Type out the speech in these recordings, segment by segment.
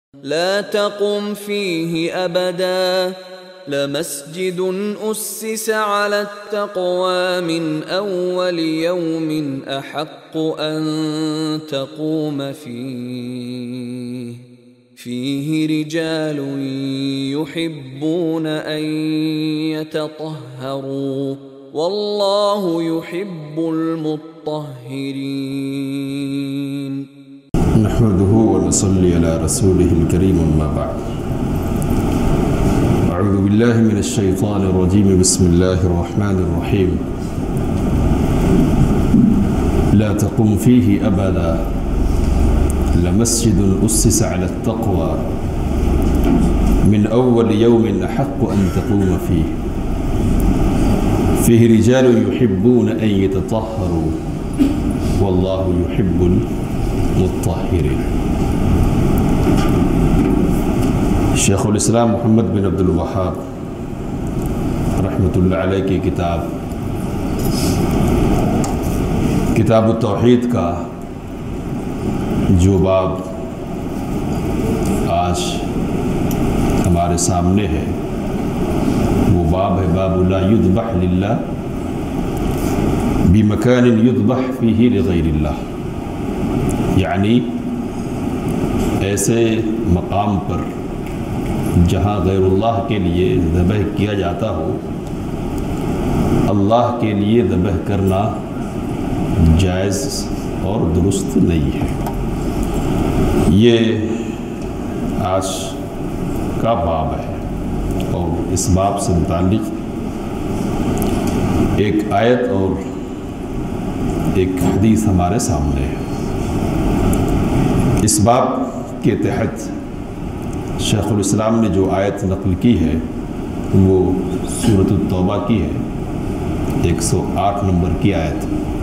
لا تقم فيه أبدا لمسجد أسس على التقوى من أول يوم أحق أن تقوم فيه رجال يحبون أن يتطهروا والله يحب المطهرين. نحمده ونصلي على رسوله الكريم أما بعد. أعوذ بالله من الشيطان الرجيم. بسم الله الرحمن الرحيم. لا تقم فيه أبدا لمسجد أسس على التقوى من أول يوم أحق أن تقوم فيه رجال يحبون أن يتطهروا والله يحب المطهرين. شیخ الاسلام محمد بن عبد الوہاب رحمۃ اللہ علیہ کی کتاب التوحید کا جو باب آج ہمارے سامنے ہے وہ باب ہے باب لا یذبح للہ بمکان یذبح فیہ لغیر اللہ، یعنی ایسے مقام پر جہاں غیر اللہ کے لیے ذبح کیا جاتا ہو، اللہ کے لیے ذبح کرنا جائز اور درست نہیں ہے۔ یہ آج کا باب ہے اور اس باب سے متعلق ایک آیت اور ایک حدیث ہمارے سامنے ہے۔ اس باب کے تحت شیخ الاسلام نے جو آیت نقل کی ہے وہ سورۃ التوبہ کی ہے، 108 نمبر کی آیت۔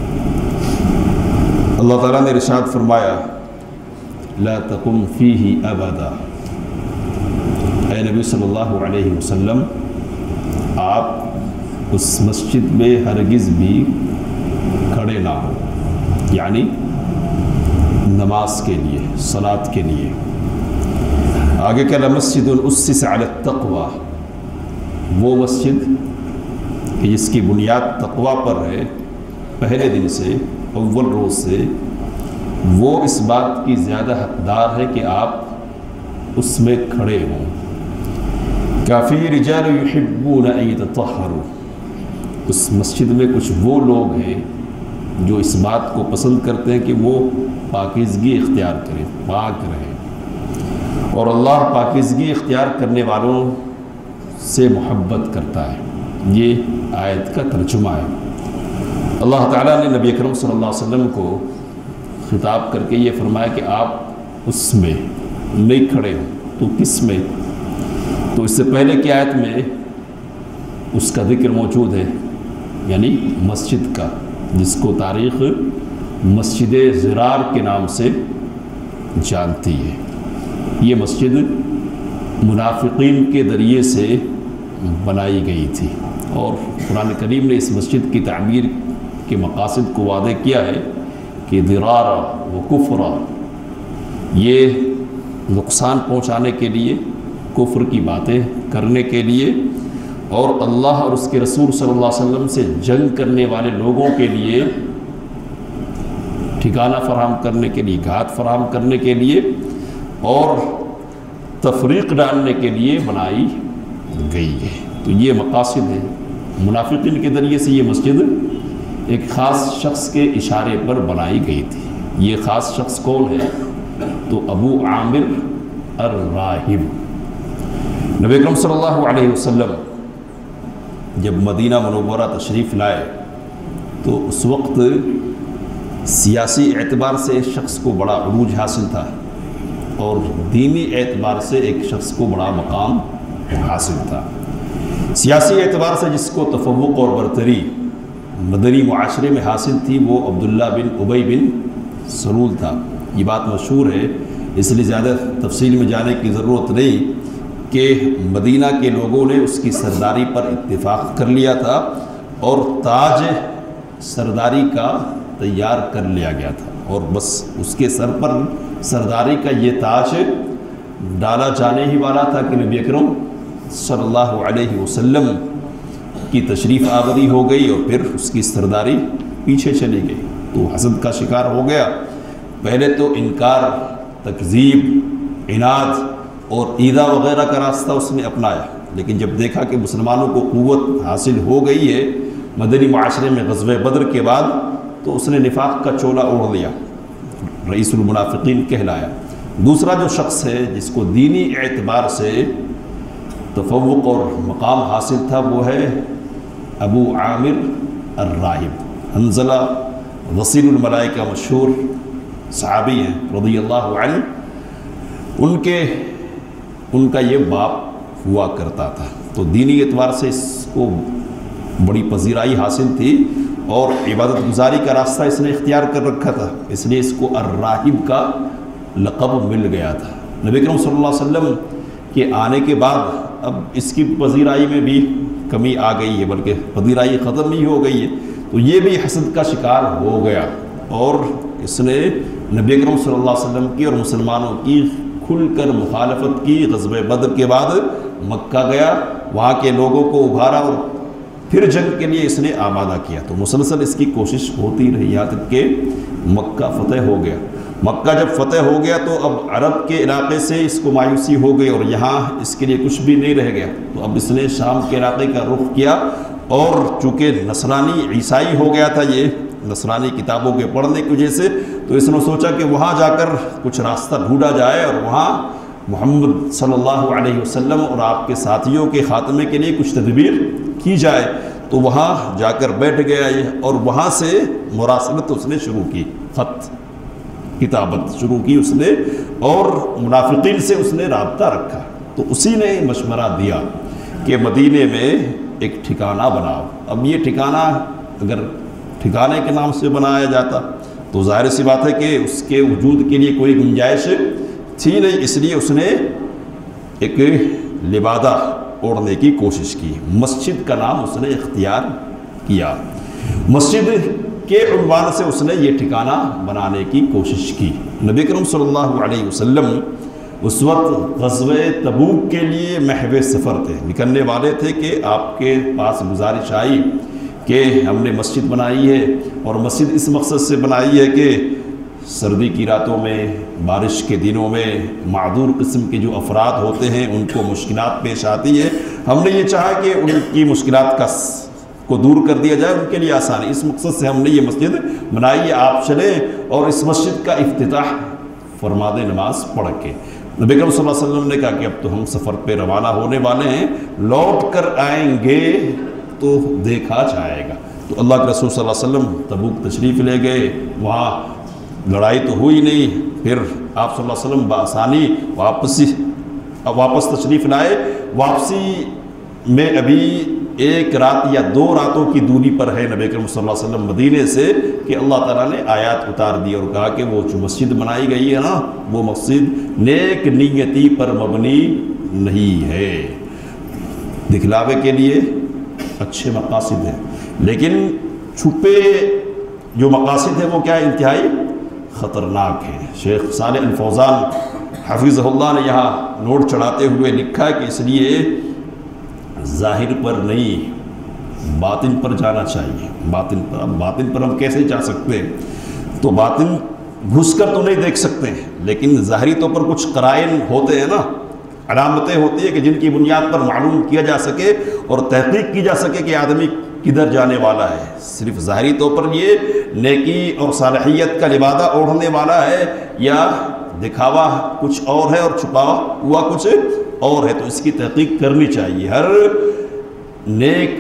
اللہ تعالیٰ نے ارشاد فرمایا لا تقم فیہ ابدا، اے نبی صلی اللہ علیہ وسلم آپ اس مسجد میں ہرگز بھی کھڑے نہ ہو، یعنی نماز کے لیے، صلاۃ کے لیے۔ آگے کہ لمسجد اسس علی التقوی، وہ مسجد کہ جس کی بنیاد تقوی پر ہے، پہلے دن سے، اول روز سے، وہ اس بات کی زیادہ حقدار ہے کہ آپ اس میں کھڑے ہوں۔ کافی رجال یحبون ان یتطہروا، اس مسجد میں کچھ وہ لوگ ہیں جو اس بات کو پسند کرتے ہیں کہ وہ پاکیزگی اختیار کریں، پاک رہیں، اور اللہ پاکیزگی اختیار کرنے والوں سے محبت کرتا ہے۔ یہ آیت کا ترجمہ ہے۔ اللہ تعالیٰ نے نبی اکرم صلی اللہ علیہ وسلم کو خطاب کر کے یہ فرمایا کہ آپ اس میں نہیں کھڑے ہوں، تو کس میں؟ تو اس سے پہلے کی آیت میں اس کا ذکر موجود ہے، یعنی مسجد کا، جس کو تاریخ مسجد ضرار کے نام سے جانتی ہے۔ یہ مسجد منافقین کے ذریعے سے بنائی گئی تھی، اور قرآن کریم نے اس مسجد کی تعمیر کے مقاصد کو واضح کیا ہے کہ ضرارا و کفرا، یہ نقصان پہنچانے کے لیے، کفر کی باتیں کرنے کے لیے، اور اللہ اور اس کے رسول صلی اللہ علیہ وسلم سے جنگ کرنے والے لوگوں کے لیے ٹھکانہ فراہم کرنے کے لیے، گھات فراہم کرنے کے لیے، اور تفریق ڈالنے کے لیے بنائی گئی ہے۔ تو یہ مقاصد ہیں۔ منافقین کے ذریعے سے یہ مسجد ایک خاص شخص کے اشارے پر بنائی گئی تھی۔ یہ خاص شخص کون ہے؟ تو ابو عامر الراہب۔ نبی اکرم صلی اللہ علیہ وسلم جب مدینہ منورہ تشریف لائے تو اس وقت سیاسی اعتبار سے ایک شخص کو بڑا عروج حاصل تھا، اور دینی اعتبار سے ایک شخص کو بڑا مقام حاصل تھا۔ سیاسی اعتبار سے جس کو تفوق اور برتری مدنی معاشرے میں حاصل تھی وہ عبداللہ بن ابی بن سلول تھا۔ یہ بات مشہور ہے، اس لیے زیادہ تفصیل میں جانے کی ضرورت نہیں کہ مدینہ کے لوگوں نے اس کی سرداری پر اتفاق کر لیا تھا، اور تاج سرداری کا تیار کر لیا گیا تھا، اور بس اس کے سر پر سرداری کا یہ تاج ڈالا جانے ہی والا تھا کہ نبی اکرم صلی اللہ علیہ وسلم کی تشریف آوری ہو گئی اور پھر اس کی سرداری پیچھے چلی گئی، تو حسد کا شکار ہو گیا۔ پہلے تو انکار، تکذیب، عناد اور ایذا وغیرہ کا راستہ اس نے اپنایا، لیکن جب دیکھا کہ مسلمانوں کو قوت حاصل ہو گئی ہے مدنی معاشرے میں غزوہ بدر کے بعد، تو اس نے نفاق کا چولا اوڑھ لیا، رئیس المنافقین کہلایا۔ دوسرا جو شخص ہے جس کو دینی اعتبار سے تفوق اور مقام حاصل تھا وہ ہے ابو عامر الراہب، حنظلہ غسیل الملائکہ مشہور صحابی ہیں رضی اللہ عنہ، ان کا یہ باپ ہوا کرتا تھا، تو دینی اعتبار سے اس کو بڑی پذیرائی حاصل تھی اور عبادت گزاری کا راستہ اس نے اختیار کر رکھا تھا، اس لیے اس کو الراہب کا لقب مل گیا تھا۔ نبی کریم صلی اللہ علیہ وسلم کے آنے کے بعد اب اس کی پذیرائی میں بھی کمی آ گئی ہے، بلکہ پذیرائی ختم ہی ہو گئی ہے، تو یہ بھی حسد کا شکار ہو گیا اور اس نے نبی کریم صلی اللہ علیہ وسلم کی اور مسلمانوں کی کھل کر مخالفت کی۔ غزوہ بدر کے بعد مکہ گیا، وہاں کے لوگوں کو ابھارا اور پھر جنگ کے لیے اس نے آمادہ کیا، تو مسلسل اس کی کوشش ہوتی رہی یہاں تک کہ مکہ فتح ہو گیا۔ مکہ جب فتح ہو گیا تو اب عرب کے علاقے سے اس کو مایوسی ہو گئی اور یہاں اس کے لیے کچھ بھی نہیں رہ گیا، تو اب اس نے شام کے علاقے کا رخ کیا، اور چونکہ نصرانی عیسائی ہو گیا تھا یہ نصرانی کتابوں کے پڑھنے کی وجہ سے، تو اس نے سوچا کہ وہاں جا کر کچھ راستہ ڈھونڈا جائے اور وہاں محمد صلی اللہ علیہ وسلم اور آپ کے ساتھیوں کے خاتمے کے لیے کچھ تدبیر کی جائے، تو وہاں جا کر بیٹھ گیا یہ، اور وہاں سے مراسلت اس نے شروع کی، خط کتابت شروع کی اس نے، اور منافقین سے اس نے رابطہ رکھا۔ تو اسی نے مشورہ دیا کہ مدینے میں ایک ٹھکانہ بناؤ۔ اب یہ ٹھکانہ اگر ٹھکانے کے نام سے بنایا جاتا تو ظاہر سی بات ہے کہ اس کے وجود کے لیے کوئی گنجائش تھی نہیں، اس لیے اس نے ایک لبادہ اوڑھنے کی کوشش کی، مسجد کا نام اس نے اختیار کیا، مسجد کے عنوان سے اس نے یہ ٹھکانہ بنانے کی کوشش کی۔ نبی کریم صلی اللہ علیہ وسلم اس وقت غزوہ تبوک کے لیے محو سفر تھے، نکلنے والے تھے کہ آپ کے پاس گزارش آئی کہ ہم نے مسجد بنائی ہے، اور مسجد اس مقصد سے بنائی ہے کہ سردی کی راتوں میں، بارش کے دنوں میں معذور قسم کے جو افراد ہوتے ہیں ان کو مشکلات پیش آتی ہے، ہم نے یہ چاہا کہ ان کی مشکلات کو دور کر دیا جائے، ان کے لیے آسانی، اس مقصد سے ہم نے یہ مسجد بنائی ہے، آپ چلیں اور اس مسجد کا افتتاح فرما دیں نماز پڑھ کے۔ نبی کریم صلی اللہ علیہ وسلم نے کہا کہ اب تو ہم سفر پہ روانہ ہونے والے ہیں، لوٹ کر آئیں گے تو دیکھا جائے گا۔ تو اللہ کے رسول صلی اللہ علیہ وسلم تبوک تشریف لے گئے، وہاں لڑائی تو ہوئی نہیں، پھر آپ صلی اللہ علیہ وسلم بآسانی واپس تشریف لائے۔ واپسی میں ابھی ایک رات یا 2 راتوں کی دوری پر ہے نبی کریم صلی اللہ علیہ وسلم مدینے سے کہ اللہ تعالیٰ نے آیات اتار دی اور کہا کہ وہ جو مسجد بنائی گئی ہے نا، وہ مسجد نیک نیتی پر مبنی نہیں ہے، دکھلاوے کے لیے اچھے مقاصد ہیں، لیکن چھپے جو مقاصد ہیں وہ کیا انتہائی خطرناک ہیں۔ شیخ صالح الفوزان حفظہ اللہ نے یہاں نوٹ چڑھاتے ہوئے لکھا کہ اس لیے ظاہر پر نہیں باطن پر جانا چاہیے۔ باطن پر ہم کیسے جا سکتے ہیں؟ تو باطن گھس کر تو نہیں دیکھ سکتے ہیں، لیکن ظاہری طور پر کچھ قرائن ہوتے ہیں نا، علامتیں ہوتی ہیں کہ جن کی بنیاد پر معلوم کیا جا سکے اور تحقیق کی جا سکے کہ آدمی کدھر جانے والا ہے۔ صرف ظاہری طور پر یہ نیکی اور صالحیت کا لبادہ اوڑھنے والا ہے یا دکھاوا کچھ اور ہے اور چھپا ہوا کچھ اور ہے، تو اس کی تحقیق کرنی چاہیے۔ ہر نیک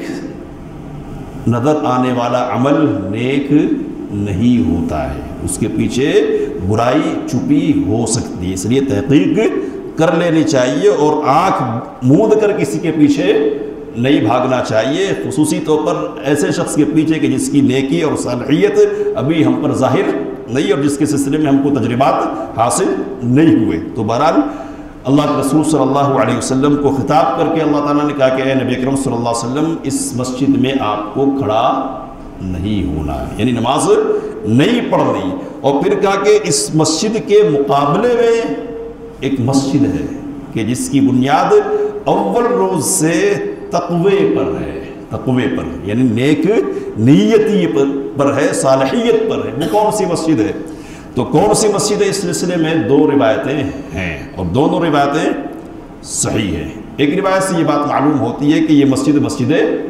نظر آنے والا عمل نیک نہیں ہوتا ہے، اس کے پیچھے برائی چھپی ہو سکتی ہے، اس لیے تحقیق کر لینی چاہیے اور آنکھ موند کر کسی کے پیچھے نہیں بھاگنا چاہیے، خصوصی طور پر ایسے شخص کے پیچھے کہ جس کی نیکی اور صالحیت ابھی ہم پر ظاہر نہیں اور جس کے سلسلے میں ہم کو تجربات حاصل نہیں ہوئے۔ تو بہرحال اللہ کے رسول صلی اللہ علیہ وسلم کو خطاب کر کے اللہ تعالیٰ نے کہا کہ اے نبی اکرم صلی اللہ علیہ وسلم اس مسجد میں آپ کو کھڑا نہیں ہونا ہے، یعنی نماز نہیں پڑھنی، اور پھر کہا کہ اس مسجد کے مقابلے میں ایک مسجد ہے کہ جس کی بنیاد اول روز سے تقوی پر ہے، تقوی پر یعنی نیک نیتی پر ہے، صالحیت پر ہے، وہ کون سی مسجد ہے؟ تو کون سی مسجد ہے؟ اس سلسلے میں دو روایتیں ہیں اور دونوں روایتیں صحیح ہیں۔ ایک روایت سے یہ بات معلوم ہوتی ہے کہ یہ مسجد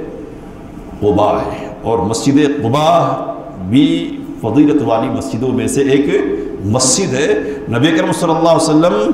قباء ہے، اور مسجد قباء بھی فضیلت والی مسجدوں میں سے ایک مسجد ہے۔ نبی کریم صلی اللہ علیہ وسلم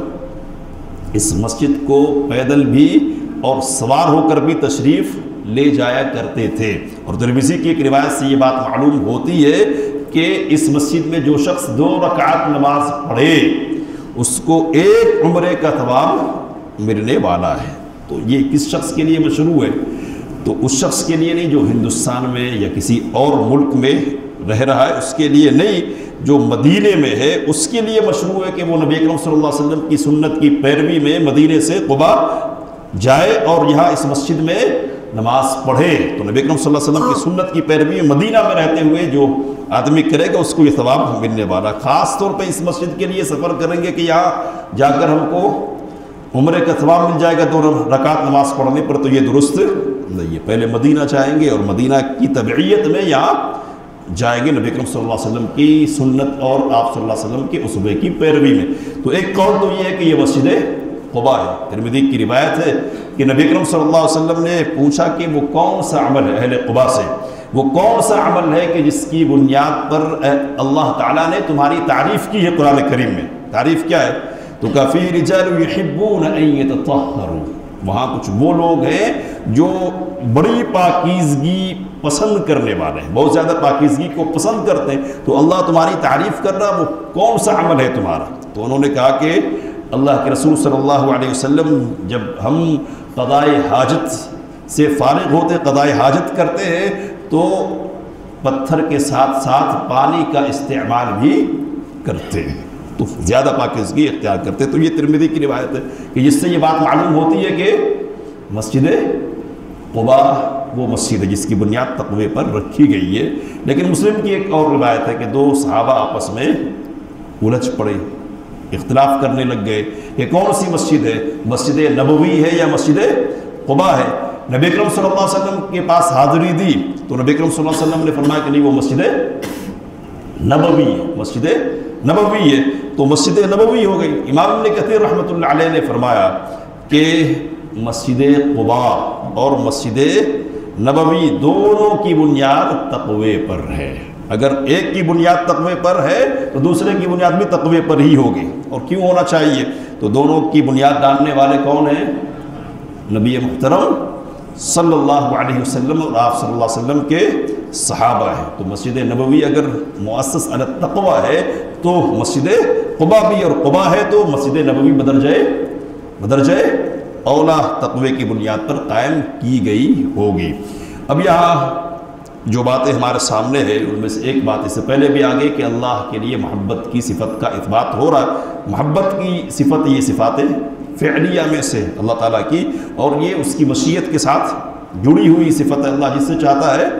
اس مسجد کو پیدل بھی اور سوار ہو کر بھی تشریف لے جایا کرتے تھے، اور ترمذی کی ایک روایت سے یہ بات معلوم ہوتی ہے کہ اس مسجد میں جو شخص 2 رکعت نماز پڑھے اس کو ایک عمرے کا ثواب ملنے والا ہے۔ تو یہ کس شخص کے لیے مشروع ہے؟ تو اس شخص کے لیے نہیں جو ہندوستان میں یا کسی اور ملک میں رہ رہا ہے، اس کے لیے نہیں، جو مدینے میں ہے اس کے لیے مشروع ہے کہ وہ نبی اکرم صلی اللہ علیہ وسلم کی سنت کی پیروی میں مدینے سے قباء جائے اور یہاں اس مسجد میں نماز پڑھے۔ تو نبی اکرم صلی اللہ علیہ وسلم کی سنت کی پیروی میں مدینہ میں رہتے ہوئے جو آدمی کرے گا اس کو یہ ثواب ملنے والا۔ خاص طور پہ اس مسجد کے لیے سفر کریں گے کہ یہاں جا کر ہم کو عمرے کا ثواب مل جائے گا 2 رکعت نماز پڑھنے پر، تو یہ درست نہیں ہے۔ پہلے مدینہ جائیں گے اور مدینہ کی تبعیت میں یہاں جائیں گے نبی اکرم صلی اللہ علیہ وسلم کی سنت اور آپ صلی اللہ علیہ وسلم کے اسوے کی پیروی میں۔ تو ایک قول تو یہ ہے کہ یہ مسجد قباء ہے۔ ترمذی کی روایت ہے کہ نبی اکرم صلی اللہ علیہ وسلم نے پوچھا کہ وہ کون سا عمل ہے اہل قباء سے، وہ کون سا عمل ہے کہ جس کی بنیاد پر اللہ تعالیٰ نے تمہاری تعریف کی ہے قرآن کریم میں؟ تعریف کیا ہے؟ تو کافی رجال یحبون ان یتطہروا، وہاں کچھ وہ لوگ ہیں جو بڑی پاکیزگی پسند کرنے والے ہیں، بہت زیادہ پاکیزگی کو پسند کرتے ہیں۔ تو اللہ تمہاری تعریف کر رہا، وہ کون سا عمل ہے تمہارا؟ تو انہوں نے کہا کہ اللہ کے رسول صلی اللہ علیہ وسلم جب ہم قضائے حاجت سے فارغ ہوتے، قضائے حاجت کرتے ہیں تو پتھر کے ساتھ ساتھ پانی کا استعمال بھی کرتے ہیں، تو زیادہ پاکیزگی اختیار کرتے ہیں۔ تو یہ ترمذی کی روایت ہے کہ جس سے یہ بات معلوم ہوتی ہے کہ مسجد قباء وہ مسجد ہے جس کی بنیاد تقوی پر رکھی گئی ہے۔ لیکن مسلم کی ایک اور روایت ہے کہ 2 صحابہ آپس میں الجھ پڑے، اختلاف کرنے لگ گئے کہ کون سی مسجد ہے، مسجد نبوی ہے یا مسجد قباء ہے۔ نبی اکرم صلی اللہ علیہ وسلم کے پاس حاضری دی تو نبی اکرم صلی اللہ علیہ وسلم نے فرمایا کہ نہیں، وہ مسجد نبوی ہے، مسجد نبوی ہے، تو مسجد نبوی ہو گئی۔ امام ابن کثیر رحمۃ اللہ علیہ نے فرمایا کہ مسجد قباء اور مسجد نبوی دونوں کی بنیاد تقوی پر ہے۔ اگر ایک کی بنیاد تقوی پر ہے تو دوسرے کی بنیاد بھی تقوی پر ہی ہوگی، اور کیوں ہونا چاہیے؟ تو دونوں کی بنیاد ڈالنے والے کون ہیں؟ نبی محترم صلی اللہ علیہ وسلم اور آپ صلی اللہ علیہ وسلم کے صحابہ ہیں۔ تو مسجد نبوی اگر مؤسس علی التقوی ہے تو مسجد قباء بھی، اور قباء ہے تو مسجد نبوی بدرجہ اولا تقوی کی بنیاد پر قائم کی گئی ہوگی۔ اب یہاں جو باتیں ہمارے سامنے ہیں ان میں سے ایک بات اس سے پہلے بھی آگے کہ اللہ کے لیے محبت کی صفت کا اثبات ہو رہا ہے۔ محبت کی صفت یہ صفاتیں فعلیہ میں سے اللہ تعالیٰ کی، اور یہ اس کی مشیت کے ساتھ جڑی ہوئی صفت ہے۔ اللہ جس سے چاہتا ہے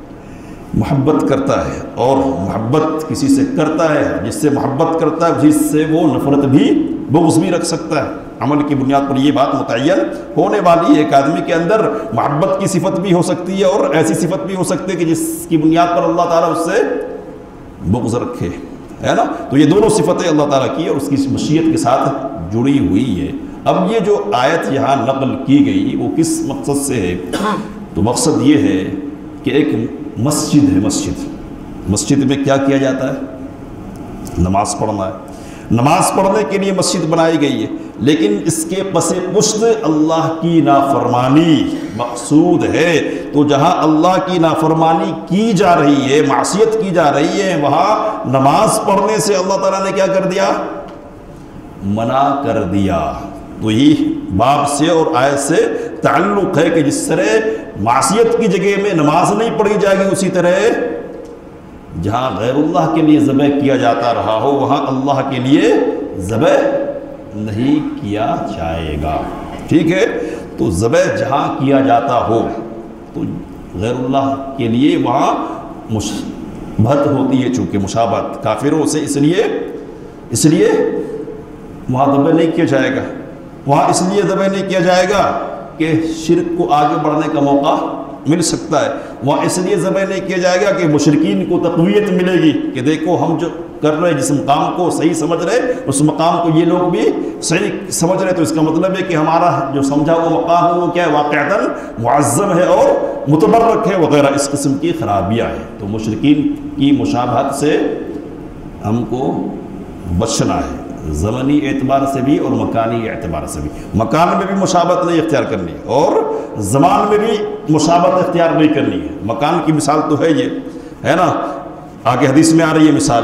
محبت کرتا ہے، اور محبت کسی سے کرتا ہے جس سے محبت کرتا ہے، جس سے وہ نفرت بھی بغض بھی رکھ سکتا ہے۔ عمل کی بنیاد پر یہ بات متعین ہونے والی ہے۔ ایک آدمی کے اندر محبت کی صفت بھی ہو سکتی ہے اور ایسی صفت بھی ہو سکتی ہے کہ جس کی بنیاد پر اللہ تعالیٰ اس سے بغض رکھے، ہے نا؟ تو یہ دونوں صفتیں اللہ تعالیٰ کی اور اس کی مشیت کے ساتھ جڑی ہوئی ہے۔ اب یہ جو آیت یہاں نقل کی گئی وہ کس مقصد سے ہے؟ تو مقصد یہ ہے کہ ایک مسجد ہے، مسجد میں کیا کیا جاتا ہے؟ نماز پڑھنا ہے۔ نماز پڑھنے کے لیے مسجد بنائی گئی ہے، لیکن اس کے پس پشت اللہ کی نافرمانی مقصود ہے۔ تو جہاں اللہ کی نافرمانی کی جا رہی ہے، معصیت کی جا رہی ہے، وہاں نماز پڑھنے سے اللہ تعالیٰ نے کیا کر دیا؟ منع کر دیا۔ تو یہ باب سے اور آیت سے تعلق ہے کہ جس طرح معصیت کی جگہ میں نماز نہیں پڑھی جائے گی، اسی طرح جہاں غیر اللہ کے لیے ذبح کیا جاتا رہا ہو وہاں اللہ کے لیے ذبح نہیں کیا جائے گا، ٹھیک ہے؟ تو ذبح جہاں کیا جاتا ہو تو غیر اللہ کے لیے وہاں مشابہت ہوتی ہے، چونکہ مشابہت کافروں سے، اس لیے وہاں ذبح نہیں کیا جائے گا. وہاں اس لیے ذبح نہیں کیا جائے گا کہ شرک کو آگے بڑھنے کا موقع مل سکتا ہے. وہاں اس لیے ذبح نہیں کیا جائے گا کہ مشرکین کو تقویت ملے گی کہ دیکھو ہم جو کر رہے جس مقام کو صحیح سمجھ رہے اس مقام کو یہ لوگ بھی صحیح سمجھ رہے. تو اس کا مطلب ہے کہ ہمارا جو سمجھا ہوا مقام ہے وہ کیا ہے, واقعتاً معظم ہے اور متبرک ہے وغیرہ اس قسم کی خرابیاں ہیں. تو مشرکین کی مشابہت سے ہم کو بچنا ہے, زمانی اعتبار سے بھی اور مکانی اعتبار سے بھی. مکان میں بھی مشابہت نہیں اختیار کرنی ہے اور زمان میں بھی مشابہت اختیار نہیں کرنی ہے. مکان کی مثال تو ہے یہ ہے نا, آگے حدیث میں آ رہی ہے مثال.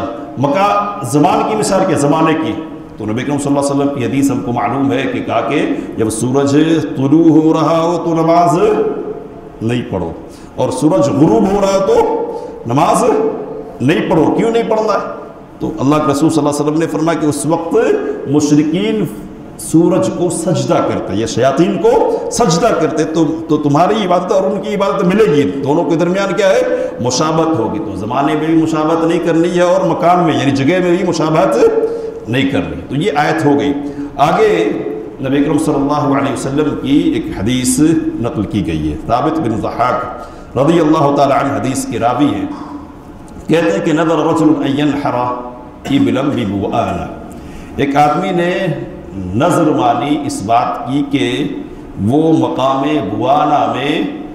زمان کی مثال کے زمانے کی تو نبی کریم صلی اللہ علیہ وسلم کی حدیث ہم کو معلوم ہے کہ کہا کہ جب سورج طلوع ہو رہا ہو تو نماز نہیں پڑھو, اور سورج غروب ہو رہا ہو تو نماز نہیں پڑھو. کیوں نہیں پڑھنا ہے؟ تو اللہ کے رسول صلی اللہ علیہ وسلم نے فرمایا کہ اس وقت مشرکین سورج کو سجدہ کرتے یا شیاطین کو سجدہ کرتے, تو تمہاری عبادت اور ان کی عبادت ملے گی, دونوں کے درمیان کیا ہے, مشابہت ہوگی. تو زمانے میں بھی مشابہت نہیں کرنی ہے اور مکان میں یعنی جگہ میں بھی مشابہت نہیں کرنی. تو یہ آیت ہو گئی. آگے نبی اکرم صلی اللہ علیہ وسلم کی ایک حدیث نقل کی گئی ہے. ثابت بن ضحاک رضی اللہ تعالی عنہ حدیث کے راوی ہیں, کہتے ہیں کہ نظر رجل ان ينحر ابلا ببوانا, ایک آدمی نے نظر مانی اس بات کی کہ وہ مقام بوانا میں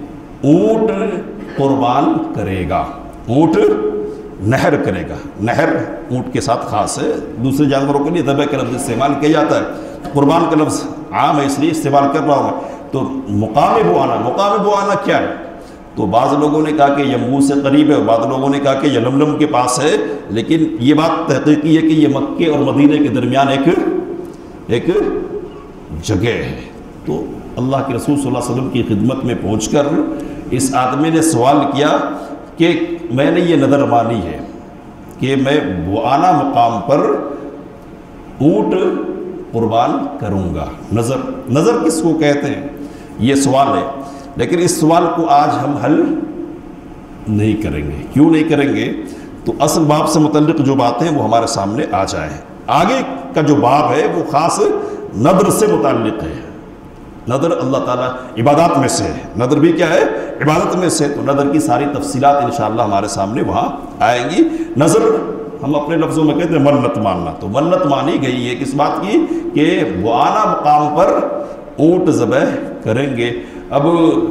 اونٹ قربان کرے گا. اونٹ نہر کرے گا. نہر اونٹ کے ساتھ خاص ہے, دوسرے جانوروں کے لیے ذبح کا لفظ استعمال کیا جاتا ہے, قربان کا لفظ عام ہے اس لیے استعمال کر رہا ہوں. تو مقام بوانا کیا ہے؟ تو بعض لوگوں نے کہا کہ یمبو سے قریب ہے, اور بعض لوگوں نے کہا کہ یلملم کے پاس ہے, لیکن یہ بات تحقیقی ہے کہ یہ مکے اور مدینے کے درمیان ایک جگہ ہے. تو اللہ کے رسول صلی اللہ علیہ وسلم کی خدمت میں پہنچ کر اس آدمی نے سوال کیا کہ میں نے یہ نظر مانی ہے کہ میں بوانا مقام پر اونٹ قربان کروں گا. نظر کس کو کہتے ہیں یہ سوال ہے, لیکن اس سوال کو آج ہم حل نہیں کریں گے. کیوں نہیں کریں گے؟ تو اصل باب سے متعلق جو باتیں ہیں وہ ہمارے سامنے آ جائیں. آگے کا جو باب ہے وہ خاص نظر سے متعلق ہے. نظر اللہ تعالیٰ عبادات میں سے ہے, نظر بھی کیا ہے, عبادت میں سے. تو نظر کی ساری تفصیلات انشاءاللہ ہمارے سامنے وہاں آئیں گی. نظر ہم اپنے لفظوں میں کہتے ہیں منت ماننا. تو منت مانی گئی ہے کس بات کی کہ بوانا مقام پر اونٹ ذبح کریں گے. اب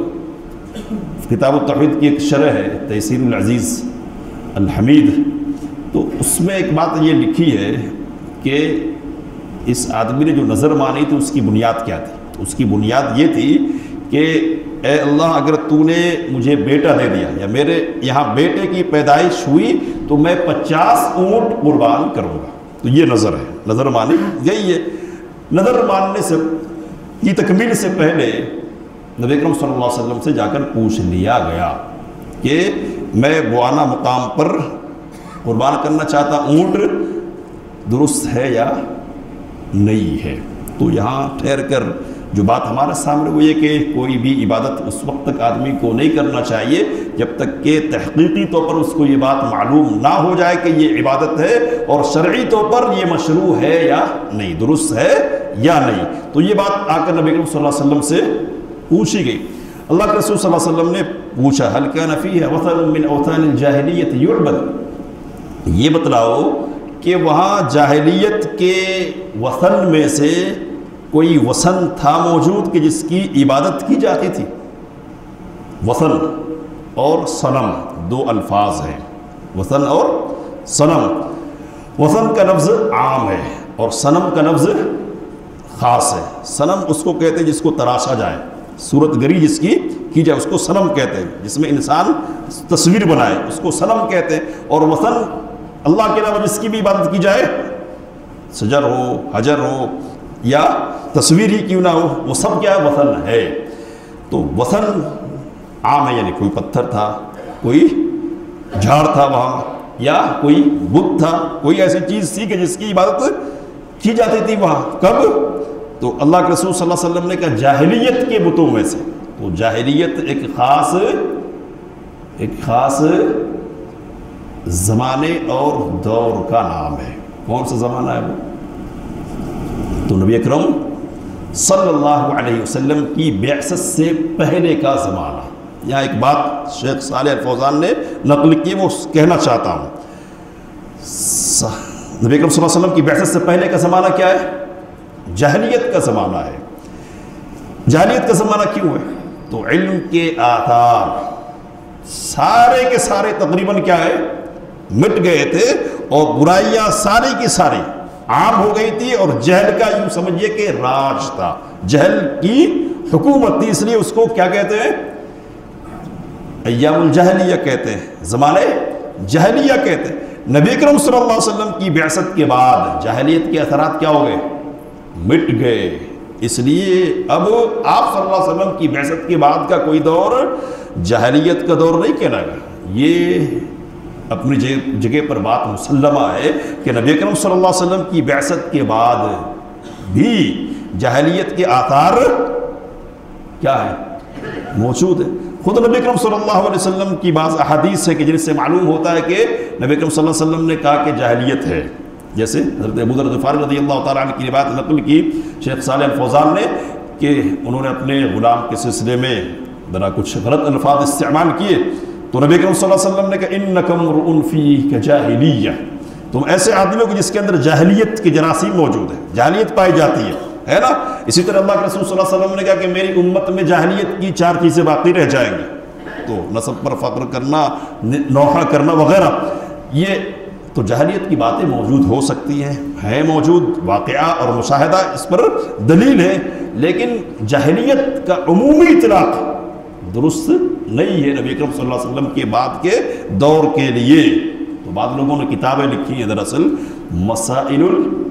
کتاب التوحید کی ایک شرح ہے تیسیر العزیز الحمید, تو اس میں ایک بات یہ لکھی ہے کہ اس آدمی نے جو نظر مانی تھی اس کی بنیاد کیا تھی. اس کی بنیاد یہ تھی کہ اے اللہ اگر تو نے مجھے بیٹا دے دیا یا میرے یہاں بیٹے کی پیدائش ہوئی تو میں 50 اونٹ قربان کروں گا. تو یہ نظر ہے, نظر مانی یہی ہے. نظر ماننے سے کی تکمیل سے پہلے نبی اکرم صلی اللہ علیہ وسلم سے جا کر پوچھ لیا گیا کہ میں بوانا مقام پر قربان کرنا چاہتا, اونٹ درست ہے یا نہیں ہے. تو یہاں ٹھہر کر جو بات ہمارے سامنے وہ یہ کہ کوئی بھی عبادت اس وقت تک آدمی کو نہیں کرنا چاہیے جب تک کہ تحقیقی طور پر اس کو یہ بات معلوم نہ ہو جائے کہ یہ عبادت ہے اور شرعی طور پر یہ مشروع ہے یا نہیں, درست ہے یا نہیں. تو یہ بات آ کر نبی کریم صلی اللہ علیہ وسلم سے پوچھی گئی. اللہ کے رسول صلی اللہ علیہ وسلم نے پوچھا هل كان فيها وثن من اوثان الجاہلیت يعبد, یہ بتلاؤ کہ وہاں جاہلیت کے وثن میں سے کوئی وثن تھا موجود کہ جس کی عبادت کی جاتی تھی. وثن اور صنم دو الفاظ ہیں, وثن اور صنم. وثن کا لفظ عام ہے اور صنم کا لفظ خاص ہے. صنم اس کو کہتے ہیں جس کو تراشا جائے, صورت گری جس کی جائے اس کو صنم کہتے ہیں, جس میں انسان تصویر بنائے اس کو صنم کہتے ہیں. اور وثن اللہ کے علاوہ جس کی بھی عبادت کی جائے, شجر ہو, حجر ہو یا تصویر ہی کیوں نہ ہو, وہ سب کیا ہے, وثن ہے. تو وثن عام ہے, یعنی کوئی پتھر تھا, کوئی جھاڑ تھا وہاں, یا کوئی بت تھا, کوئی ایسی چیز تھی کہ جس کی عبادت کی جاتی تھی وہاں. کب؟ تو اللہ کے رسول صلی اللہ علیہ وسلم نے کہا جاہلیت کے بتوں میں سے. تو جاہلیت ایک خاص زمانے اور دور کا نام ہے. کون سا زمانہ ہے وہ؟ تو نبی اکرم صلی اللہ علیہ وسلم کی بعثت سے پہلے کا زمانہ. یہاں ایک بات شیخ صالح الفوزان نے نقل کی، وہ کہنا چاہتا ہوں. نبی اکرم صلی اللہ علیہ وسلم کی بعثت سے پہلے کا زمانہ کیا ہے؟ جاہلیت کا زمانہ ہے. جاہلیت کا زمانہ کیوں ہے؟ تو علم کے آثار سارے کے سارے تقریباً کیا ہے؟ مٹ گئے تھے، اور برائیاں ساری کی ساری عام ہو گئی تھی، اور جہل کا یوں سمجھیے کہ راج تھا، جہل کی حکومت تھی. اس لیے اس کو کیا کہتے ہیں؟ ایام الجاہلیہ کہتے ہیں، زمانے جاہلیہ کہتے ہیں. نبی اکرم صلی اللہ علیہ وسلم کی بعثت کے بعد جاہلیت کے اثرات کیا ہو گئے؟ مٹ گئے. اس لیے اب آپ صلی اللہ علیہ وسلم کی بعثت کے بعد کا کوئی دور جاہلیت کا دور نہیں کہنا گا. یہ اپنی جگہ پر بات مسلمہ ہے کہ نبی اکرم صلی اللہ علیہ وسلم کی بعثت کے بعد بھی جاہلیت کے آثار کیا ہے؟ موجود ہے. خود نبی اکرم صلی اللہ علیہ وسلم کی بعض احادیث ہے کہ جن سے معلوم ہوتا ہے کہ نبی اکرم صلی اللہ علیہ وسلم نے کہا کہ جاہلیت ہے. جیسے حضرت ابو ذر غفاری رضی اللہ تعالیٰ عنہ کی روایت نقل کی شیخ صالح الفوزان نے کہ انہوں نے اپنے غلام کے سلسلے میں ذرا کچھ غلط الفاظ استعمال کیے، تو نبی اکرم صلی اللہ علیہ وسلم نے کہا انکم امرؤ فیک جاہلیہ، تم ایسے آدمی ہو کہ جس کے اندر جاہلیت کی جراثیم موجود ہے، جاہلیت پائی جاتی ہے نا. اسی طرح اللہ کے رسول صلی اللہ علیہ وسلم نے کہا کہ میری امت میں جاہلیت کی 4 چیزیں باقی رہ جائیں گی. تو نسب پر فخر کرنا، نوحہ کرنا وغیرہ، یہ تو جاہلیت کی باتیں موجود ہو سکتی ہیں موجود، واقعہ اور مشاہدہ اس پر دلیل ہے، لیکن جاہلیت کا عمومی اطلاق درست نہیں ہے نبی اکرم صلی اللہ علیہ وسلم کے بعد کے دور کے لیے. تو بعض لوگوں نے کتابیں لکھی ہیں دراصل مسائل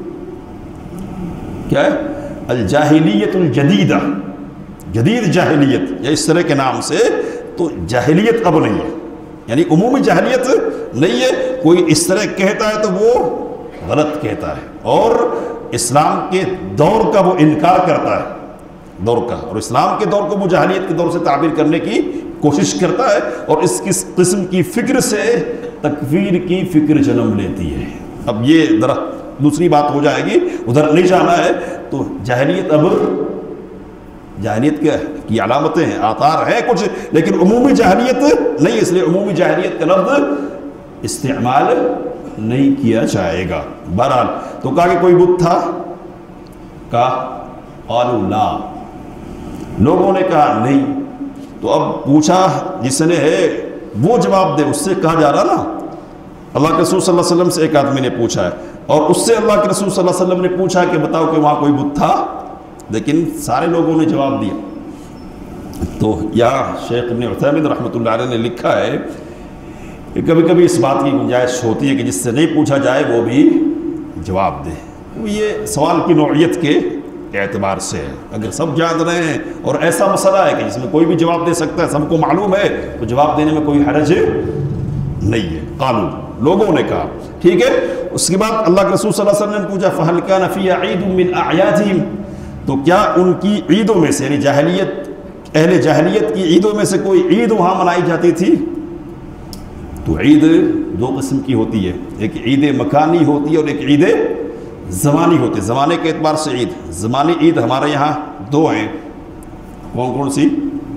کیا ہے؟ الجاہلیت الجدیدہ، جدید جاہلیت یا اس طرح کے نام سے. تو جاہلیت اب نہیں ہے، یعنی عمومی جاہلیت نہیں ہے. کوئی اس طرح کہتا ہے تو وہ غلط کہتا ہے، اور اسلام کے دور کا وہ انکار کرتا ہے، دور کا، اور اسلام کے دور کو وہ جاہلیت کے دور سے تعبیر کرنے کی کوشش کرتا ہے، اور اس قسم کی فکر سے تکفیر کی فکر جنم لیتی ہے. اب یہ ذرا دوسری بات ہو جائے گی، ادھر نہیں جانا ہے. تو جاہلیت اب جاہلیت کی علامتیں ہیں، آثار ہیں کچھ، لیکن عمومی جاہلیت نہیں. اس لیے عمومی جاہلیت کا لفظ استعمال نہیں کیا جائے گا. بہرحال تو کہا کہ کوئی بت تھا، کہا قالوا لا، لوگوں نے کہا نہیں. تو اب پوچھا جس نے ہے وہ جواب دے، اس سے کہا جا رہا نا. اللہ کے رسول صلی اللہ علیہ وسلم سے ایک آدمی نے پوچھا ہے، اور اس سے اللہ کے رسول صلی اللہ علیہ وسلم نے پوچھا کہ بتاؤ کہ وہاں کوئی بت تھا، لیکن سارے لوگوں نے جواب دیا. تو یہاں شیخ ابن عثیمین رحمۃ اللہ علیہ نے لکھا ہے کہ کبھی کبھی اس بات کی گنجائش ہوتی ہے کہ جس سے نہیں پوچھا جائے وہ بھی جواب دے. یہ سوال کی نوعیت کے اعتبار سے ہے. اگر سب جان رہے ہیں اور ایسا مسئلہ ہے کہ جس میں کوئی بھی جواب دے سکتا ہے، سب کو معلوم ہے، تو جواب دینے میں کوئی حرج نہیں ہے. قالوا، لوگوں نے کہا، ٹھیک ہے. اس کے بعد اللہ کے رسول صلی اللہ علیہ وسلم نے پوچھا فَهَلْ كَانَ فِيهَا عِيدٌ مِّنْ أَعْيَادِهِمْ، تو کیا ان کی عیدوں میں سے، یعنی جاہلیت، اہل جاہلیت کی عیدوں میں سے کوئی عید وہاں منائی جاتی تھی؟ تو عید 2 قسم کی ہوتی ہے، ایک عید مکانی ہوتی ہے اور ایک عید زمانی ہوتی ہے. زمانے کے اعتبار سے عید، زمانی عید ہمارے یہاں 2 ہیں. کون کون سی؟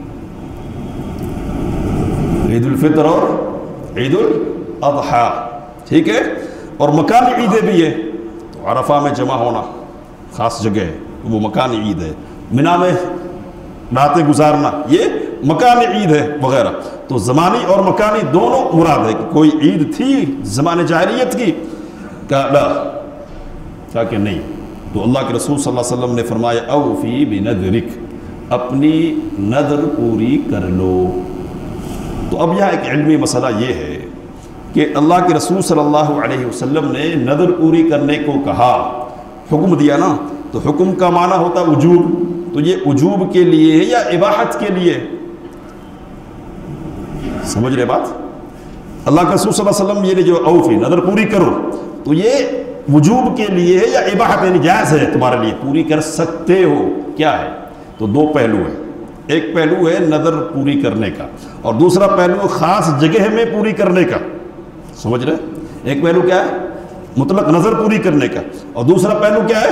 عید الفطر اور عید الاضحیٰ، ٹھیک ہے. اور مکانی عیدیں بھی ہیں. تو عرفہ میں جمع ہونا خاص جگہ ہے، وہ مکانی عید ہے. منا میں راتیں گزارنا یہ مکانی عید ہے وغیرہ. تو زمانی اور مکانی دونوں مراد ہے. کہ کوئی عید تھی زمان جاہلیت کی؟ کہا کہ نہیں. تو اللہ کے رسول صلی اللہ علیہ وسلم نے فرمایا اوفی بنذرک، اپنی نذر پوری کر لو. تو اب یہاں ایک علمی مسئلہ یہ ہے کہ اللہ کے رسول صلی اللہ علیہ وسلم نے نذر پوری کرنے کو کہا، حکم دیا نا. تو حکم کا معنی ہوتا ہے وجوب. تو یہ وجوب کے لیے ہے یا اباحت کے لیے؟ سمجھ رہے بات؟ اللہ کے رسول صلی اللہ علیہ وسلم یہ جو اوفی، نذر پوری کرو، تو یہ وجوب کے لیے ہے یا اباحت، یعنی جائز ہے تمہارے لیے، پوری کر سکتے ہو؟ کیا ہے؟ تو 2 پہلو ہیں. ایک پہلو ہے نذر پوری کرنے کا، اور دوسرا پہلو خاص جگہ میں پوری کرنے کا. سمجھ رہے؟ ایک پہلو کیا ہے؟ مطلق نظر پوری کرنے کا، اور دوسرا پہلو کیا ہے؟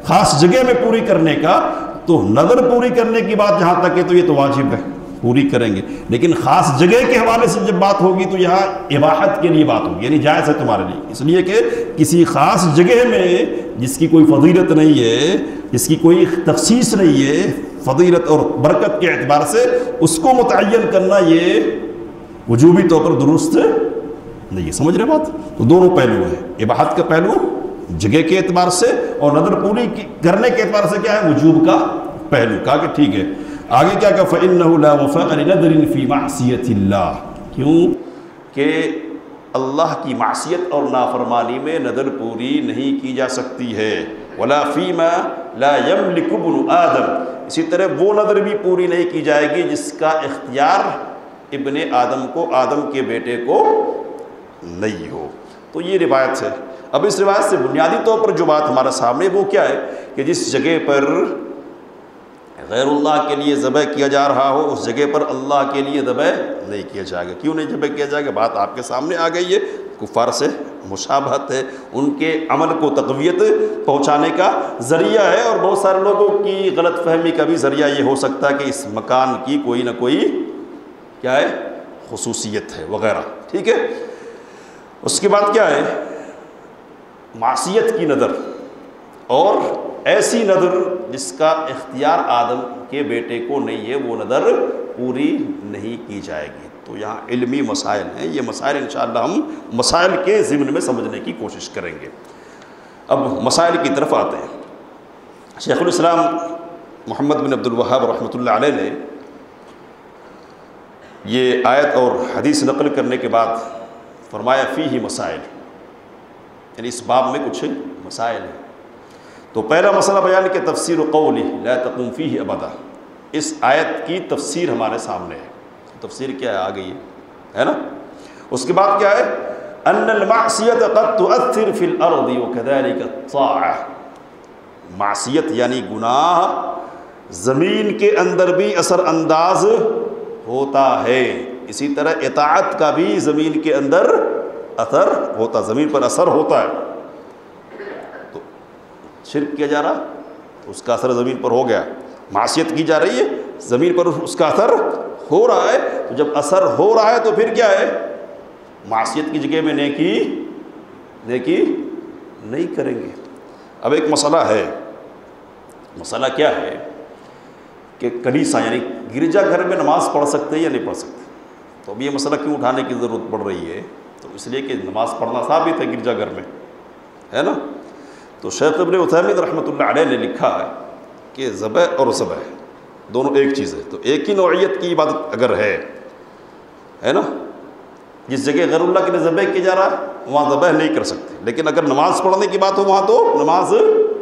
خاص جگہ میں پوری کرنے کا، تو نظر پوری کرنے کی بات جہاں تک ہے تو یہ تو واجب ہے، پوری کریں گے، لیکن خاص جگہ کے حوالے سے جب بات ہوگی تو یہاں اباحت کے لیے بات ہوگی، یعنی جائز ہے تمہارے لیے، اس لیے کہ کسی خاص جگہ میں جس کی کوئی فضیلت نہیں ہے، جس کی کوئی تخصیص نہیں ہے فضیلت اور برکت کے اعتبار سے، اس کو متعین کرنا یہ وجوبی طور پر درست نہیں ہے۔ سمجھ رہے بات؟ تو دونوں پہلو ہیں، اباحت کا پہلو جگہ کے اعتبار سے، اور نظر پوری کرنے کے اعتبار سے کیا ہے، وجوب کا پہلو۔ کہا کہ ٹھیک ہے، آگے کیا کہا، فَإِنَّهُ لَا وَفَاءَ لِنَذْرٍ فِي مَعْصِيَةِ اللَّهِ، کیوں کہ اللہ کی معصیت اور نافرمانی میں نظر پوری نہیں کی جا سکتی ہے، وَلَا فِي مَا لَا يَمْلِكُ ابْنُ آدم، اسی طرح وہ نظر بھی پوری نہیں کی جائے گی جس کا اختیار ابن آدم کو، آدم کے بیٹے کو نہیں ہو۔ تو یہ روایت ہے۔ اب اس روایت سے بنیادی طور پر جو بات ہمارے سامنے وہ کیا ہے کہ جس جگہ پر غیر اللہ کے لیے ذبح کیا جا رہا ہو، اس جگہ پر اللہ کے لیے ذبح نہیں کیا جائے گا۔ کیوں نہیں ذبح کیا جائے گا؟ بات آپ کے سامنے آ گئی ہے، کفار سے مشابہت ہے، ان کے عمل کو تقویت پہنچانے کا ذریعہ ہے، اور بہت سارے لوگوں کی غلط فہمی کا بھی ذریعہ یہ ہو سکتا ہے کہ اس مکان کی کوئی نہ کوئی کیا ہے، خصوصیت ہے وغیرہ، ٹھیک ہے۔ اس کے بعد کیا ہے، معصیت کی نظر، اور ایسی نظر جس کا اختیار آدم کے بیٹے کو نہیں ہے، وہ نظر پوری نہیں کی جائے گی۔ تو یہاں علمی مسائل ہیں، یہ مسائل انشاءاللہ ہم مسائل کے ضمن میں سمجھنے کی کوشش کریں گے۔ اب مسائل کی طرف آتے ہیں۔ شیخ الاسلام محمد بن عبد الوہاب رحمۃ اللہ علیہ نے یہ آیت اور حدیث نقل کرنے کے بعد فرمایا فیہ مسائل، یعنی اس باب میں کچھ مسائل ہیں۔ تو پہلا مسئلہ بیان کہ تفسیر قولی لا تقوم فیہ ابدا، اس آیت کی تفسیر ہمارے سامنے ہے۔ تفسیر کیا ہے؟ آ گئی ہے نا۔ اس کے بعد کیا ہے، ان المعصیت قد تؤثر فی الارض وکذلک الطاعہ، معصیت یعنی گناہ زمین کے اندر بھی اثر انداز ہوتا ہے، اسی طرح اطاعت کا بھی زمین کے اندر اثر ہوتا، زمین پر اثر ہوتا ہے۔ تو شرک کیا جا رہا تو اس کا اثر زمین پر ہو گیا، معصیت کی جا رہی ہے زمین پر اس کا اثر ہو رہا ہے۔ تو جب اثر ہو رہا ہے تو پھر کیا ہے، معصیت کی جگہ میں نیکی نہیں کریں گے۔ اب ایک مسئلہ ہے، مسئلہ کیا ہے کہ کلیسا یعنی گرجا گھر میں نماز پڑھ سکتے ہیں یا نہیں پڑھ سکتے؟ تو اب یہ مسئلہ کیوں اٹھانے کی ضرورت پڑ رہی ہے؟ تو اس لیے کہ نماز پڑھنا ثابت ہے گرجا گھر میں، ہے نا۔ تو شیخ ابن عثیمین رحمۃ اللہ علیہ نے لکھا ہے کہ ذبح اور ذبح دونوں ایک چیز ہے۔ تو ایک ہی نوعیت کی عبادت اگر ہے نا، جس جگہ غیر اللہ کے لیے ذبح کیا جا رہا ہے وہاں ذبح نہیں کر سکتے، لیکن اگر نماز پڑھنے کی بات ہو وہاں تو نماز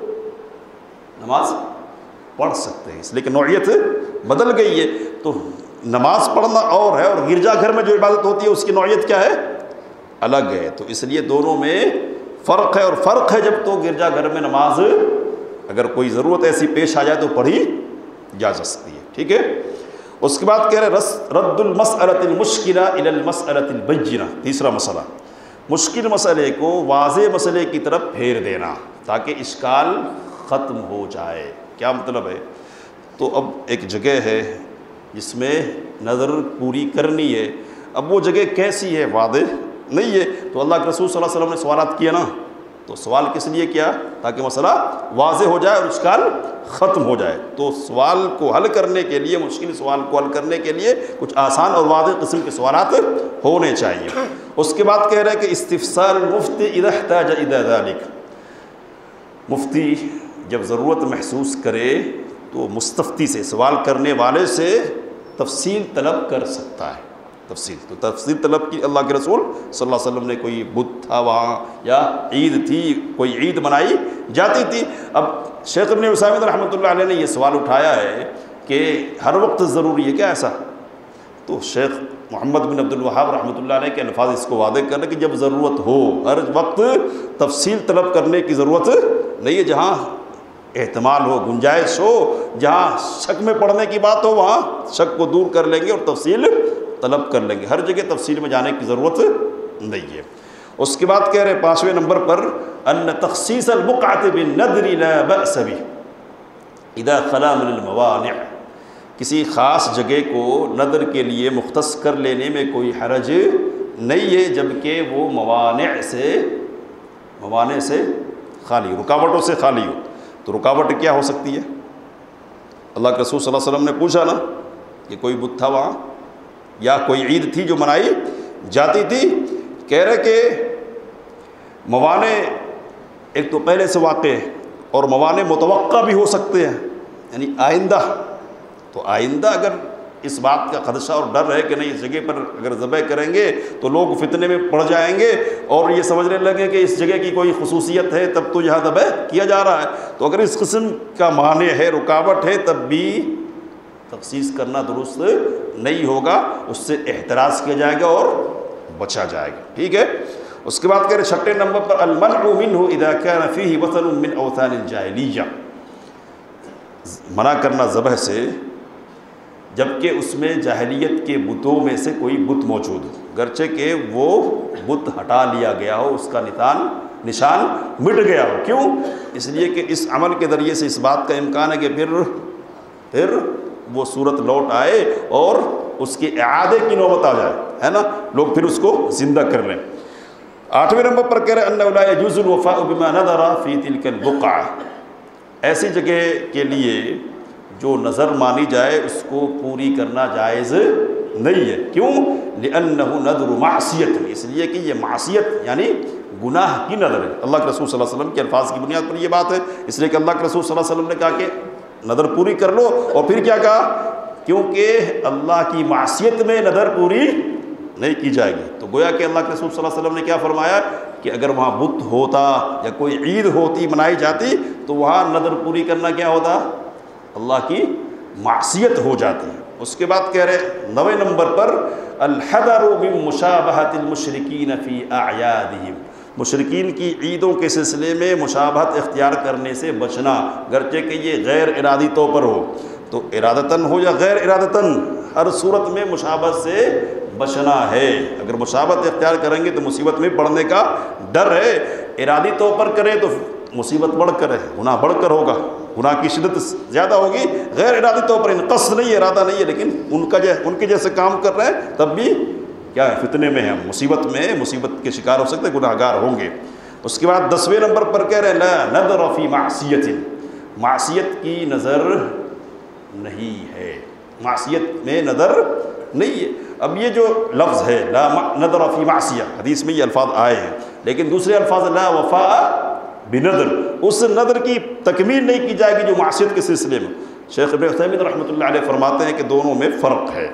پڑھ سکتے ہیں، اس لیے کہ نوعیت بدل گئی ہے۔ تو نماز پڑھنا اور ہے، اور گرجا گھر میں جو عبادت ہوتی ہے اس کی نوعیت کیا ہے، الگ ہے۔ تو اس لیے دونوں میں فرق ہے، اور فرق ہے جب تو گرجا گھر میں نماز اگر کوئی ضرورت ایسی پیش آ جائے تو پڑھی جا سکتی ہے، ٹھیک ہے۔ اس کے بعد کہہ رہے رد المسألۃ المشکلہ الی المسألۃ البینہ، تیسرا مسئلہ، مشکل مسئلے کو واضح مسئلے کی طرف پھیر دینا تاکہ اشکال ختم ہو جائے۔ کیا مطلب ہے؟ تو اب ایک جگہ ہے جس میں نظر پوری کرنی ہے، اب وہ جگہ کیسی ہے، واضح نہیں ہے، تو اللہ کے رسول صلی اللہ علیہ وسلم نے سوالات کیا نا، تو سوال کس لیے کیا؟ تاکہ مسئلہ واضح ہو جائے اور اشکال ختم ہو جائے۔ تو سوال کو حل کرنے کے لیے، مشکل سوال کو حل کرنے کے لیے کچھ آسان اور واضح قسم کے سوالات ہونے چاہیے۔ اس کے بعد کہہ رہے ہیں کہ استفسار المفتی اذا احتاج الی ذلک، مفتی جب ضرورت محسوس کرے تو مستفتی سے، سوال کرنے والے سے تفصیل طلب کر سکتا ہے۔ تو تفصیل طلب کی اللہ کے رسول صلی اللہ علیہ وسلم نے، کوئی بدھ تھا وہاں یا عید تھی، کوئی عید منائی جاتی تھی۔ اب شیخ ابن عثیمین رحمۃ اللہ علیہ نے یہ سوال اٹھایا ہے کہ ہر وقت ضروری ہے کیا ایسا؟ تو شیخ محمد بن عبد الوہاب رحمۃ اللہ علیہ کے الفاظ اس کو واضح کر رہے کہ جب ضرورت ہو، ہر وقت تفصیل طلب کرنے کی ضرورت نہیں ہے، جہاں احتمال ہو، گنجائش ہو، جہاں شک میں پڑھنے کی بات ہو وہاں شک کو دور کر لیں گے اور تفصیل طلب کر لیں گے، ہر جگہ تفصیل میں جانے کی ضرورت نہیں ہے۔ اس کے بعد کہہ رہے 5ویں نمبر پر ان تخصیص البقعة بالنذر لا بأس به اذا خلا من الموانع، کسی خاص جگہ کو نذر کے لیے مختص کر لینے میں کوئی حرج نہیں ہے، جبکہ وہ موانع سے خالی، رکاوٹوں سے خالی ہو۔ تو رکاوٹ کیا ہو سکتی ہے؟ اللہ کے رسول صلی اللہ علیہ وسلم نے پوچھا نا کہ کوئی بت تھا وہاں یا کوئی عید تھی جو منائی جاتی تھی، کہہ رہے کہ موانع ایک تو پہلے سے واقع ہے اور موانع متوقع بھی ہو سکتے ہیں، یعنی آئندہ۔ تو آئندہ اگر اس بات کا خدشہ اور ڈر ہے کہ نہیں اس جگہ پر اگر ذبح کریں گے تو لوگ فتنے میں پڑ جائیں گے اور یہ سمجھنے لگے کہ اس جگہ کی کوئی خصوصیت ہے تب تو یہاں ذبح کیا جا رہا ہے، تو اگر اس قسم کا مانع ہے، رکاوٹ ہے، تب بھی تخصیص کرنا درست نہیں ہوگا، اس سے احتراز کیا جائے گا اور بچا جائے گا، ٹھیک ہے۔ اس کے بعد کہہ رہے چھٹے نمبر پر المنع منہ اذا كان فيه وثن من اوثان الجاہلیہ، منع کرنا ذبح سے جبکہ اس میں جاہلیت کے بتوں میں سے کوئی بت موجود ہو، گرچہ کہ وہ بت ہٹا لیا گیا ہو، اس کا نشان مٹ گیا ہو۔ کیوں؟ اس لیے کہ اس عمل کے ذریعے سے اس بات کا امکان ہے کہ پھر وہ صورت لوٹ آئے اور اس کے اعادے کی نوبت آ جائے، ہے نا، لوگ پھر اس کو زندہ کر لیں۔ 8ویں نمبر پر کہہ رہے انه لا يجوز الوفاء بما نذر في تلك البقعة، ایسی جگہ کے لیے جو نظر مانی جائے اس کو پوری کرنا جائز نہیں ہے۔ کیوں؟ لأنه نذر معصیت، اس لیے کہ یہ معصیت یعنی گناہ کی نظر ہے۔ اللہ کے رسول صلی اللہ علیہ وسلم کے الفاظ کی بنیاد پر یہ بات ہے، اس لیے کہ اللہ کے رسول صلی اللہ علیہ وسلم نے کہا کہ نظر پوری کر لو، اور پھر کیا کہا؟ کیونکہ اللہ کی معصیت میں نظر پوری نہیں کی جائے گی۔ تو گویا کہ اللہ کے رسول صلی اللہ علیہ وسلم نے کیا فرمایا کہ اگر وہاں بت ہوتا یا کوئی عید ہوتی منائی جاتی تو وہاں نظر پوری کرنا کیا ہوتا؟ اللہ کی معصیت ہو جاتی ہے۔ اس کے بعد کہہ رہے 9ویں نمبر پر الحذر من مشابہۃ المشرکین فی اعیادہم، مشرکین کی عیدوں کے سلسلے میں مشابہت اختیار کرنے سے بچنا، گرچہ کہ یہ غیر ارادی طور پر ہو، تو ارادتاً ہو یا غیر ارادتاً ہر صورت میں مشابہت سے بچنا ہے۔ اگر مشابہت اختیار کریں گے تو مصیبت میں پڑنے کا ڈر ہے، ارادی طور پر کریں تو مصیبت بڑھ کر ہے، گناہ بڑھ کر ہوگا، گناہ کی شدت زیادہ ہوگی۔ غیر ارادی طور پر قصد نہیں ہے، ارادہ نہیں ہے، لیکن ان کے جیسے کام کر رہے ہیں تب بھی کیا ہے؟ فتنے میں ہیں، مصیبت کے شکار ہو سکتے ہیں، گناہ گار ہوں گے۔ اس کے بعد 10ویں نمبر پر کہہ رہے ہیں لا نذر فی معصیت، معصیت کی نظر نہیں ہے، معصیت میں نظر نہیں ہے۔ اب یہ جو لفظ ہے لا نذر فی معصیہ، حدیث میں یہ الفاظ آئے ہیں، لیکن دوسرے الفاظ لا وفاء بنذر، اس نذر کی تکمیل نہیں کی جائے گی جو معصیت کے سلسلے میں۔ شیخ ابن عثیمین رحمۃ اللہ علیہ فرماتے ہیں کہ دونوں میں فرق ہے،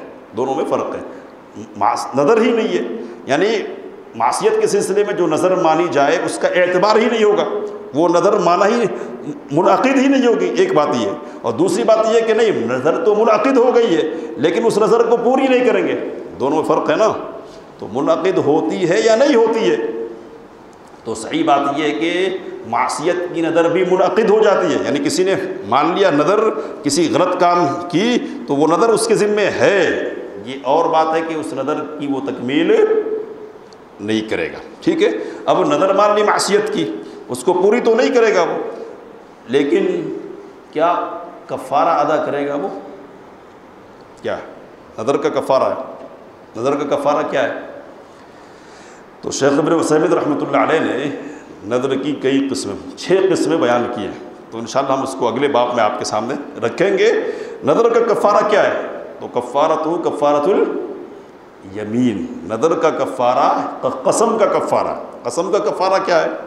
نظر ہی نہیں ہے، یعنی معصیت کے سلسلے میں جو نظر مانی جائے اس کا اعتبار ہی نہیں ہوگا، وہ نظر مانا ہی منعقد ہی نہیں ہوگی، ایک بات یہ ہے۔ اور دوسری بات یہ کہ نہیں، نظر تو منعقد ہو گئی ہے لیکن اس نظر کو پوری نہیں کریں گے، دونوں میں فرق ہے نا۔ تو منعقد ہوتی ہے یا نہیں ہوتی ہے؟ تو صحیح بات یہ ہے کہ معصیت کی نظر بھی منعقد ہو جاتی ہے، یعنی کسی نے مان لیا نظر کسی غلط کام کی تو وہ نظر اس کے ذمے ہے، یہ اور بات ہے کہ اس نظر کی وہ تکمیل نہیں کرے گا، ٹھیک ہے۔ اب نظر مان لی معصیت کی، اس کو پوری تو نہیں کرے گا وہ، لیکن کیا کفارہ ادا کرے گا وہ؟ کیا نظر کا کفارہ ہے؟ نظر کا کفارہ کیا ہے؟ تو شیخ ابن عثیمین رحمۃ اللہ علیہ نے نظر کی کئی قسمیں 6 قسمیں بیان کی ہیں، تو انشاءاللہ ہم اس کو اگلے باب میں آپ کے سامنے رکھیں گے۔ نظر کا کفارہ کیا ہے؟ تو کفارۃ الیمین، نظر کا کفارہ قسم کا کفارہ۔ قسم کا کفارہ کیا ہے؟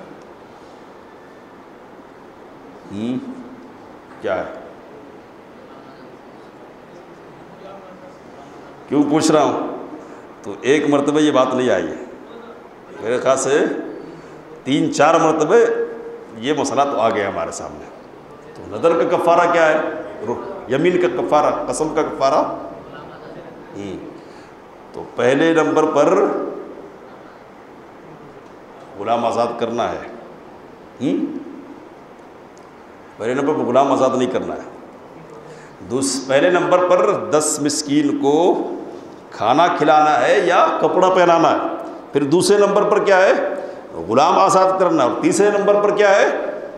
کیا ہے؟ کیوں پوچھ رہا ہوں؟ تو ایک مرتبہ یہ بات نہیں آئی ہے، میرے خیال سے 3-4 مرتبہ یہ مسئلہ تو آ گیا ہمارے سامنے۔ تو نظر کا کفارہ کیا ہے؟ یمین کا کفارہ، قسم کا کفارہ۔ تو پہلے نمبر پر غلام آزاد کرنا ہے، پہلے نمبر پر غلام آزاد نہیں کرنا ہے۔ پہلے نمبر پر 10 مسکین کو کھانا کھلانا ہے یا کپڑا پہنانا ہے۔ پھر دوسرے نمبر پر کیا ہے؟ غلام آزاد کرنا، اور تیسرے نمبر پر کیا ہے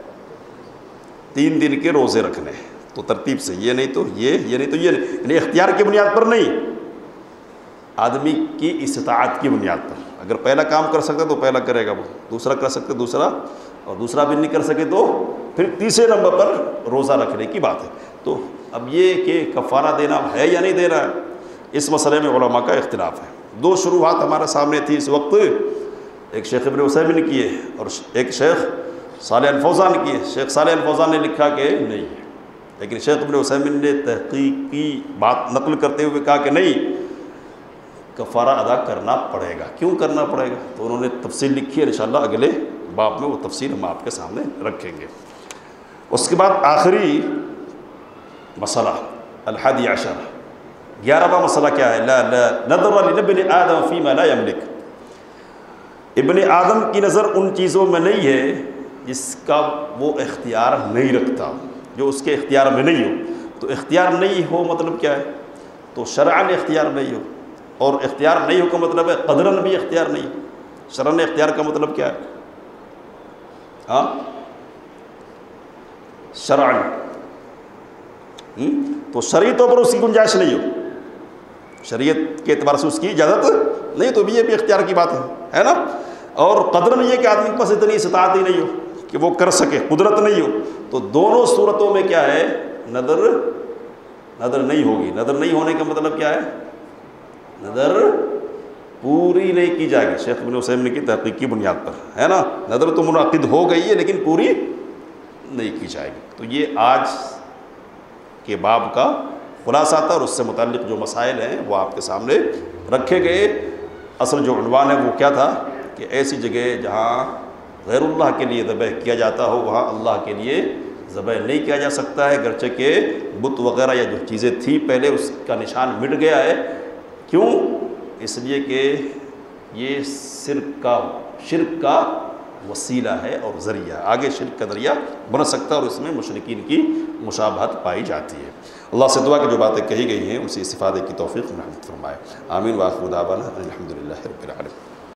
3 دن کے روزے رکھنے. تو ترتیب سے یہ نہیں تو یہ نہیں تو یہ نہیں، یعنی اختیار کی بنیاد پر نہیں، آدمی کی استطاعت کی بنیاد پر. اگر پہلا کام کر سکتا تو پہلا کرے گا، وہ دوسرا کر سکتے دوسرا، اور دوسرا بھی نہیں کر سکے تو پھر تیسرے نمبر پر روزہ رکھنے کی بات ہے. تو اب یہ کہ کفارہ دینا ہے یا نہیں دینا ہے، اس مسئلے میں علماء کا اختلاف ہے. 2 شروحات ہمارے سامنے تھی اس وقت، ایک شیخ ابن عثیمین نے کی ہے اور ایک شیخ صالح الفوزان نے کی ہے. شیخ صالح الفوزان نے لکھا کہ نہیں ہے، لیکن شیخ ابن عثیمین نے تحقیقی بات نقل کرتے ہوئے کہا کہ نہیں، کفارہ ادا کرنا پڑے گا. کیوں کرنا پڑے گا؟ تو انہوں نے تفصیل لکھی ہے، انشاءاللہ اگلے باب میں وہ تفصیل ہم آپ کے سامنے رکھیں گے. اس کے بعد آخری مسئلہ 11 11واں مسئلہ کیا ہے؟ لا نظر لابن آدم فیما لا یملک. ابن آدم کی نظر ان چیزوں میں نہیں ہے جس کا وہ اختیار نہیں رکھتا، جو اس کے اختیار میں نہیں ہو. تو اختیار نہیں ہو مطلب کیا ہے؟ تو شرعاً اختیار نہیں ہو، اور اختیار نہیں ہو کا مطلب ہے قدراً بھی اختیار نہیں. شرعاً اختیار کا مطلب کیا ہے؟ ہاں شرعاً تو شرعی طور پر اس کی گنجائش نہیں ہو، شریعت کے اعتبار سے اس کی اجازت نہیں، تو یہ بھی اختیار کی بات ہے نا. اور قدراً یہ کہ آدمی کے پاس اتنی استطاعت ہی نہیں ہو کہ وہ کر سکے، قدرت نہیں ہو. تو دونوں صورتوں میں کیا ہے؟ نظر نہیں ہوگی. نظر نہیں ہونے کا مطلب کیا ہے؟ نظر پوری نہیں کی جائے گی. شیخ ابن عثیمین کی تحقیق کی بنیاد پر ہے نا، نظر تو منعقد ہو گئی ہے لیکن پوری نہیں کی جائے گی. تو یہ آج کے باب کا خلاصہ تھا، اور اس سے متعلق جو مسائل ہیں وہ آپ کے سامنے رکھے گئے. اصل جو عنوان ہے وہ کیا تھا کہ ایسی جگہ جہاں غیر اللہ کے لیے ذبح کیا جاتا ہو وہاں اللہ کے لیے ذبح نہیں کیا جا سکتا ہے، گرچہ کہ بت وغیرہ یا جو چیزیں تھیں پہلے اس کا نشان مٹ گیا ہے. کیوں؟ اس لیے کہ یہ شرک کا وسیلہ ہے اور ذریعہ، آگے شرک کا ذریعہ بن سکتا ہے، اور اس میں مشرکین کی مشابہت پائی جاتی ہے. اللہ سے دعا کہ جو باتیں کہی گئی ہیں ان سے استفادے کی توفیق عنایت فرمائے. آمین. وآخر دعوانا الحمدللہ رب العالمین.